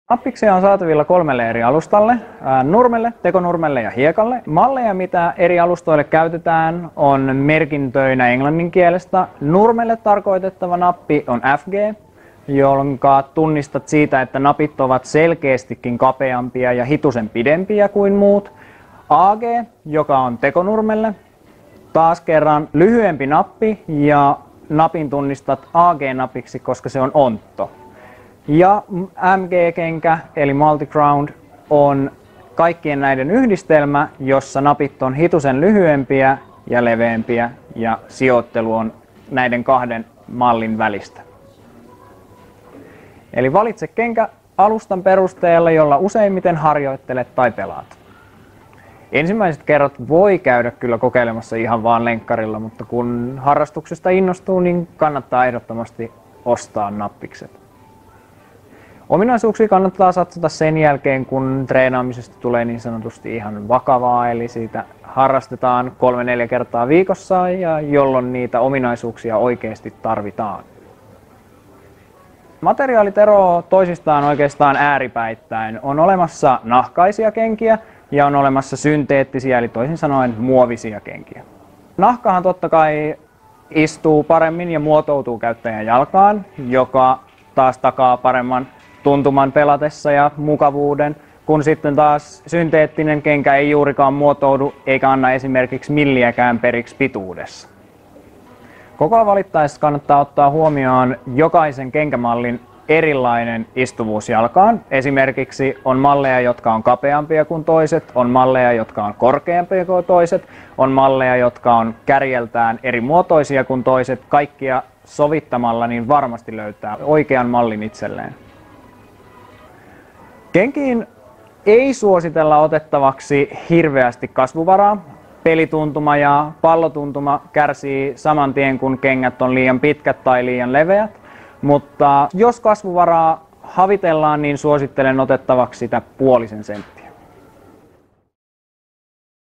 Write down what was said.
Nappiksia on saatavilla 3 eri alustalle, nurmelle, tekonurmelle ja hiekalle. Malleja, mitä eri alustoille käytetään, on merkintöinä englannin kielestä. Nurmelle tarkoitettava nappi on FG, jonka tunnistat siitä, että napit ovat selkeästikin kapeampia ja hitusen pidempiä kuin muut. AG, joka on tekonurmelle, taas kerran lyhyempi nappi ja napin tunnistat AG-napiksi, koska se on ontto. Ja MG-kenkä eli multi-ground on kaikkien näiden yhdistelmä, jossa napit on hitusen lyhyempiä ja leveämpiä ja sijoittelu on näiden kahden mallin välistä. Eli valitse kenkä alustan perusteella, jolla useimmiten harjoittelet tai pelaat. Ensimmäiset kerrat voi käydä kyllä kokeilemassa ihan vaan lenkkarilla, mutta kun harrastuksesta innostuu, niin kannattaa ehdottomasti ostaa nappikset. Ominaisuuksia kannattaa satsata sen jälkeen, kun treenaamisesta tulee niin sanotusti ihan vakavaa, eli siitä harrastetaan 3-4 kertaa viikossa, ja jolloin niitä ominaisuuksia oikeasti tarvitaan. Materiaalit eroavat toisistaan oikeastaan ääripäittäin. On olemassa nahkaisia kenkiä ja on olemassa synteettisiä, eli toisin sanoen muovisia kenkiä. Nahkahan totta kai istuu paremmin ja muotoutuu käyttäjän jalkaan, joka taas takaa paremman tuntuman pelatessa ja mukavuuden, kun sitten taas synteettinen kenkä ei juurikaan muotoudu eikä anna esimerkiksi milliäkään periksi pituudessa. Kokoa valittaessa kannattaa ottaa huomioon jokaisen kenkämallin erilainen istuvuus jalkaan. Esimerkiksi on malleja, jotka on kapeampia kuin toiset, on malleja, jotka on korkeampia kuin toiset, on malleja, jotka on kärjeltään eri muotoisia kuin toiset. Kaikkia sovittamalla niin varmasti löytää oikean mallin itselleen. Kenkiin ei suositella otettavaksi hirveästi kasvuvaraa. Pelituntuma ja pallotuntuma kärsii saman tien, kun kengät on liian pitkät tai liian leveät. Mutta jos kasvuvaraa havitellaan, niin suosittelen otettavaksi sitä 0,5 senttiä.